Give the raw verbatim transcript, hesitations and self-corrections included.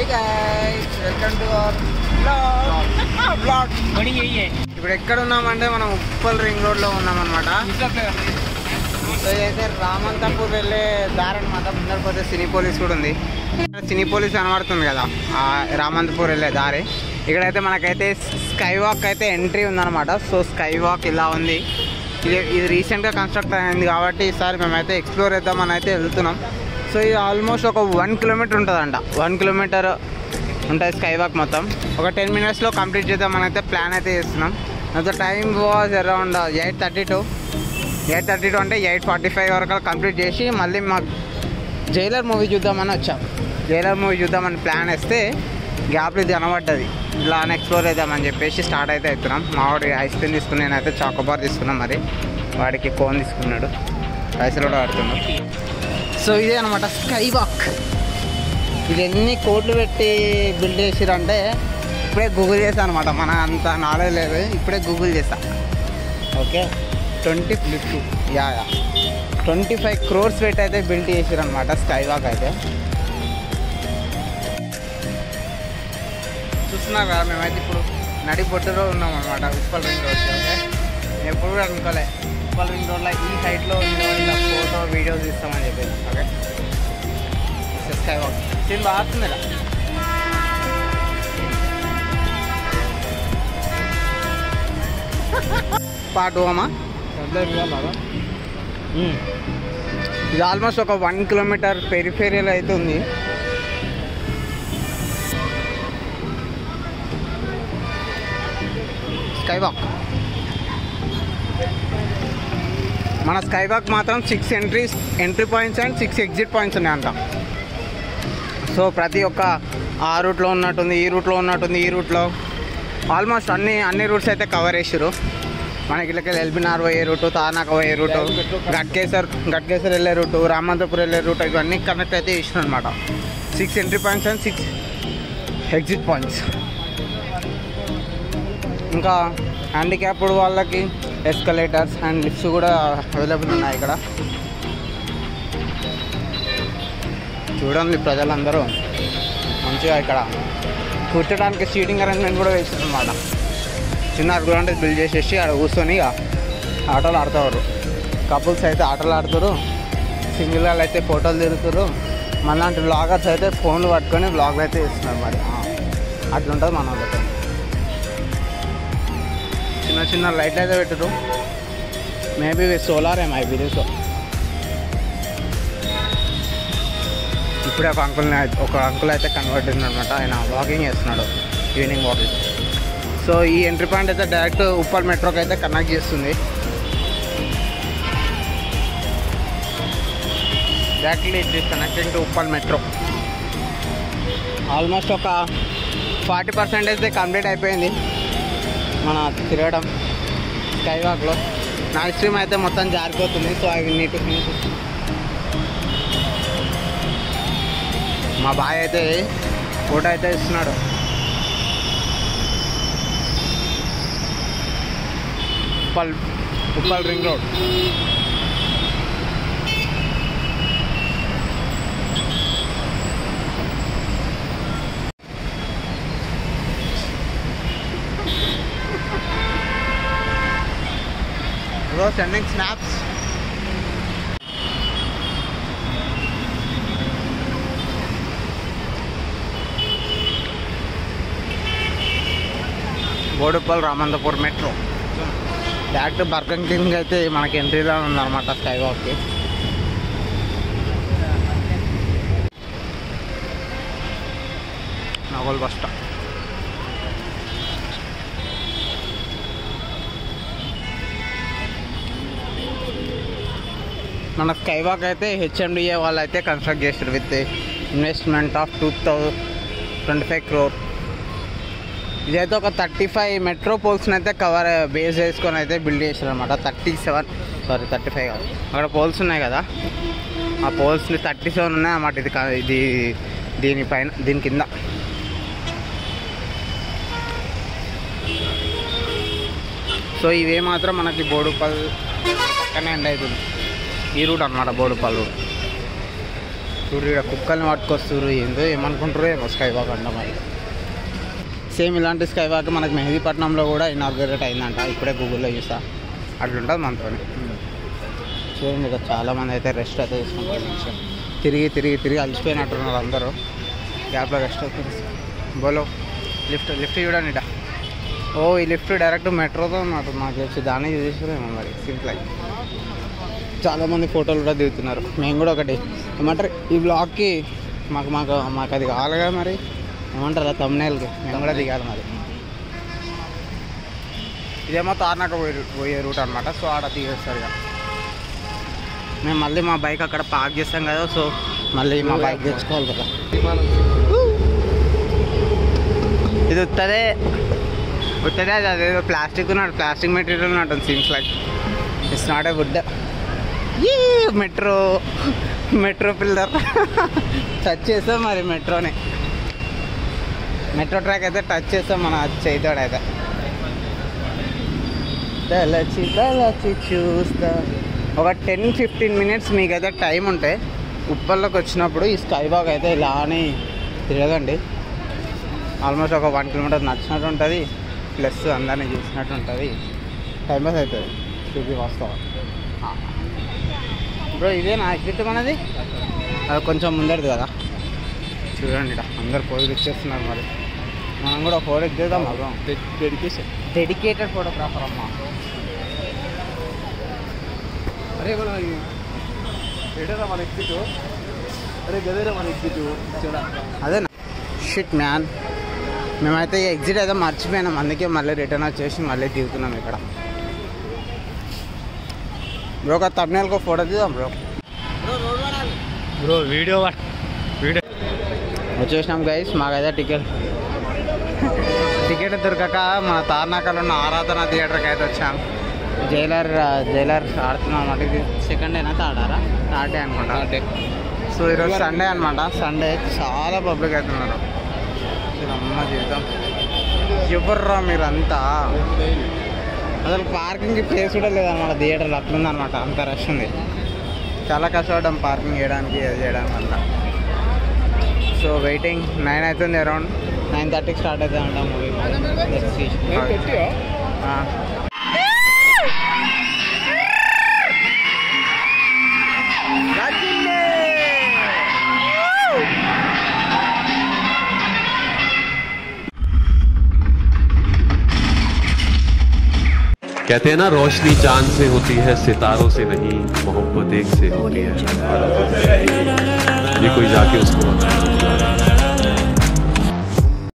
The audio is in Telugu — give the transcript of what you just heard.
Welcome to our blog blog ఇప్పుడు ఎక్కడ ఉన్నామంటే మనం ఉప్పల్ రింగ్ రోడ్ లో ఉన్నామన్నమాట. సో ఇదైతే రామంతపూర్ వెళ్ళే దారి అనమాట. ముందర పోతే సినీ పోలీస్ కూడా ఉంది. సినీ పోలీస్ కనబడుతుంది కదా, ఆ రామంతపూర్ వెళ్ళే దారి. ఇక్కడైతే మనకైతే స్కై వాక్ అయితే ఎంట్రీ ఉందన్నమాట. సో స్కై వాక్ ఇలా ఉంది. ఇది ఇది రీసెంట్గా కన్స్ట్రక్ట్ అయింది కాబట్టి ఈసారి మేమైతే ఎక్స్ప్లోర్ చేద్దామని అయితే వెళ్తున్నాం. సో ఇది ఆల్మోస్ట్ ఒక వన్ కిలోమీటర్ ఉంటుందంట. వన్ కిలోమీటర్ ఉంటుంది స్కై వాక్ మొత్తం. ఒక టెన్ మినిట్స్లో కంప్లీట్ చేద్దామని అయితే ప్లాన్ అయితే చేస్తున్నాం. అంత time was around eight thirty to eight thirty to అంటే ఎయిట్ ఫార్టీ ఫైవ్ వరకు కంప్లీట్ చేసి మళ్ళీ మాకు జైలర్ మూవీ చూద్దామని వచ్చాం. జైలర్ మూవీ చూద్దామని ప్లాన్ వేస్తే గ్యాప్లో ఇది కనబడ్డది. ఇలా ఎక్స్ప్లోర్ చేద్దామని చెప్పేసి స్టార్ట్ అయితే అవుతున్నాం. మా వాడికి ఐస్ క్రీమ్ తీసుకుని నేనైతే చాకోబార్ తీసుకున్నాం. మరి వాడికి కోన్ తీసుకున్నాడు, పైసలు కూడా ఆడుతున్నాడు. సో ఇదే అనమాట స్కై వాక్. ఇది ఎన్ని కోట్లు పెట్టి బిల్డ్ చేసిరంటే ఇప్పుడే గూగుల్ చేశాను అనమాట. మన అంత నాలెడ్జ్ లేదు, ఇప్పుడే గూగుల్ చేసా. Okay, twenty fifty yeah yeah twenty five crores పెట్టి అయితే బిల్డ్ చేసిరనమాట స్కై వాక్ అయితే. చూస్తున్నారు కదా, మేమైతే ఇప్పుడు నడి బొట్టులో ఉన్నాం అనమాట ఉప్పల్ రింగ్ రోడ్. ఓకే, నేను ఎప్పుడు కూడా అనుకోలే ఉప్పల్ రింగ్ రోడ్లో ఈ సైడ్లో ఇలా ఫోటో వీడియోస్ తీస్తామని చెప్పేసి. ఓకే, స్కై వాక్ సీన్ బాగా వస్తుంది ఇలా. పార్ట్ ఓమా ఇది ఆల్మోస్ట్ ఒక వన్ కిలోమీటర్ పెరిఫేరియల్ అయితే ఉంది. స్కై వాక్ మన స్కై వాక్ మాత్రం six entries entry points and six exit points ఉన్నాయంట. సో ప్రతి ఒక్క ఆ రూట్లో ఉన్నట్టుంది, ఈ రూట్లో ఉన్నట్టుంది, ఈ రూట్లో ఆల్మోస్ట్ అన్ని అన్ని రూట్స్ అయితే కవర్ చేసారు. మనకి ఇళ్ళకి ఎల్బినార్ పోయే రూటు, తానాక పోయే రూటు, గట్కేసర్ గట్కేసర్ వెళ్ళే రూటు, రామంతపూర్ వెళ్ళే రూటు, ఇవన్నీ కనెక్ట్ అయితే ఇచ్చారు అనమాట. Six entry points and six exit points. ఇంకా హ్యాండిక్యాప్డ్ వాళ్ళకి ఎస్కలేటర్స్ అండ్ లిఫ్ట్స్ కూడా అవైలబుల్ ఉన్నాయి ఇక్కడ. చూడండి, ప్రజలందరూ మంచిగా ఇక్కడ కూర్చోడానికి సీటింగ్ అరేంజ్మెంట్ కూడా వేస్తారు అనమాట. చిన్న గ్రౌండ్ బిల్డ్ చేసేసి అక్కడ కూర్చొని ఆటలు ఆడుతారు. కపుల్స్ అయితే ఆటలు ఆడుతారు, సింగిల్ వాళ్ళు అయితే ఫోటోలు తిరుగుతారు, మనలాంటి బ్లాగర్స్ అయితే ఫోన్లు పట్టుకొని బ్లాగ్లు అయితే ఇస్తున్నారు. మరి అట్లుంటుంది మన వాళ్ళతో. చిన్న చిన్న లైట్లు అయితే పెట్టరు. మేబీ సోలార్ ఏమో ఐబీ. సో ఇప్పుడే ఒక అంకుల్ని ఒక అంకుల్ అయితే కన్వర్ట్ అనమాట. ఆయన వాకింగ్ చేస్తున్నాడు, ఈవినింగ్ వాకింగ్. సో ఈ ఎంట్రీ పాయింట్ అయితే డైరెక్ట్ ఉప్పల్ మెట్రోకి అయితే కనెక్ట్ చేస్తుంది. Directly it is connecting to Uppal metro. Almost ఒక ఫార్టీ పర్సెంట్ అయితే కంప్లీట్ అయిపోయింది మన తిరగడం స్కై వాక్లో. నా స్ట్రీమ్ అయితే మొత్తం జారిపోతుంది. సో అవి నీట్ ఫినిష్. మా బాయ్ అయితే ఫోటో అయితే ఇస్తున్నాడు. Uppal Uppal ring road. Bro, sending snaps. Boduppal Ramanthapur metro direct burger king అయితే మనకి ఎంట్రీలో ఉందన్నమాట స్కై వాక్కి. Nagole bus stop. మన స్కై వాక్ అయితే హెచ్ఎండిఏ వాళ్ళు అయితే కన్స్ట్రక్ట్ చేస్తారు with investment of two thousand twenty five crore. ఇదైతే ఒక థర్టీ ఫైవ్ మెట్రో పోల్స్ని అయితే కవర్ బేస్ చేసుకొని అయితే బిల్డ్ చేశారు అనమాట. Thirty seven sorry thirty five కాదు, అక్కడ పోల్స్ ఉన్నాయి కదా, ఆ పోల్స్ని థర్టీ సెవెన్ ఉన్నాయి అన్నమాట. ఇది ఇది దీనిపైన దీని కింద. సో ఇవే మాత్రం మనకి బోడుప్పల్ పక్కనే ఎండ్ అవుతుంది. ఈ రూట్ అనమాట బోడుప్పల్ రూట్. చూడు ఇక్కడ కుక్కల్ని పట్టుకొస్తారు, ఏందో ఏమనుకుంటారో ఏమో స్కై వాక్ అంట. మరి సేమ్ ఇలాంటి స్కై వాక్ మనకు మెహదీపట్నంలో కూడా ఇనాగ్రేట్ అయిందంట, ఇప్పుడే గూగుల్లో చూసా. అట్లుంటుంది మనతో. చూడండి ఇక్కడ చాలామంది అయితే రెస్ట్ అయితే తీసుకుంటారు. మంచిగా తిరిగి తిరిగి తిరిగి అలసిపోయినట్టున్నారు అందరూ. గ్యాప్లో రెస్ట్ అవుతుంది. బోలో లిఫ్ట్ లిఫ్ట్ చూడండి ఇట. ఓ ఈ లిఫ్ట్ డైరెక్ట్ మెట్రోతో ఉన్నట్టు నాకు తెలిసి, దాన్ని చూసేసారేమో మరి. సింపుల్ అయ్యి చాలామంది ఫోటోలు కూడా దిగుతున్నారు. మేము కూడా ఒకటి ఏమంటారు ఈ బ్లాగ్కి మాకు మాకు మాకు అది కావాలి కదా మరి, ఏమంటారు తమ్నేల్కి మేము కూడా దిగాలి మరి. ఇదేమో తార్నాక పోయే పోయే రూట్ అనమాట. సో ఆడ దిగేస్తారు ఇక. మేము మళ్ళీ మా బైక్ అక్కడ పార్క్ చేస్తాం కదా, సో మళ్ళీ మా బైక్ తెచ్చుకోవాలి కదా. ఇది వస్తుంది వస్తుంది అది అదేదో ప్లాస్టిక్ ఉన్నాడు, ప్లాస్టిక్ మెటీరియల్ ఉన్నట్టు seems like. It's not a wood. ఈ మెట్రో మెట్రో పిల్లర్ టచ్ చేస్తాం మరి. మెట్రోని మెట్రో ట్రాక్ అయితే టచ్ చేస్తాం మన చేతోడు అయితే. తలచి తలచి చూస్తా. ఒక టెన్ ఫిఫ్టీన్ మినిట్స్ మీకైతే టైం ఉంటే ఉప్పల్లోకి వచ్చినప్పుడు ఈ స్కై వాక్ అయితే ఇలా అని తిరగండి. ఆల్మోస్ట్ ఒక వన్ కిలోమీటర్ నచ్చినట్టు ఉంటుంది, ప్లస్ అందరినీ చూసినట్టు ఉంటుంది. టైం పాస్ అవుతుంది. చూపి వాస్తవం బ్రో. ఇదే నా ఎగ్జిట్ మనది, అది కొంచెం ముందరిది కదా. చూడండి ఇక్కడ అందరు ఫోటోలు ఇచ్చేస్తున్నారు. మరి మనం కూడా ఫోటో ఇచ్చేద్దాం. బ్రో డెడికేషన్ డెడికేటెడ్ ఫోటోగ్రాఫర్ అమ్మా. అరే మన ఎడరా మన ఎగ్జిట్. అరే గదేరా మన ఎగ్జిట్. అదేనా షిట్ మ్యాన్. మేమైతే ఈ ఎగ్జిట్ అయితే మర్చిపోయినాం, అందుకే మళ్ళీ రిటర్న్ వచ్చేసి మళ్ళీ దిగుతున్నాం ఇక్కడ. బ్రో ఒక తమిళకు ఫోటో తీద్దాం బ్రో. బ్రో వీడియో వీడియో వచ్చేసినాం గైస్. మాకైతే టికెట్ టికెట్ దొరకక మన తార్నాకలో ఉన్న ఆరాధన థియేటర్కి అయితే వచ్చాం. జైలర్ జైలర్ ఆడుతున్నాం అన్నమాట. ఇది సెకండ్ డేనా థర్డ్ ఆరా థర్డ్ డే అనుకుంటా. డే సో ఈరోజు సండే అనమాట. సండే చాలా పబ్లిక్ అవుతున్నారు. అమ్మ జీవితం ఎవర్రా మీరంతా. అసలు పార్కింగ్కి ప్లేస్ కూడా లేదన్నమాట థియేటర్లో. అట్లుందనమాట, అంత రష్ ఉంది. చాలా కష్టపడ్డాం పార్కింగ్ చేయడానికి, అది చేయడానికి అంతా. సో వెయిటింగ్ నైన్ అవుతుంది, అరౌండ్ నైన్ థర్టీకి స్టార్ట్ అవుతుంది అంట మూవీ. कहते हैं ना रोशनी चांद से होती है, सितारों से नहीं, मोहब्बत एक से होती है. ये कोई जाके उसको बताए.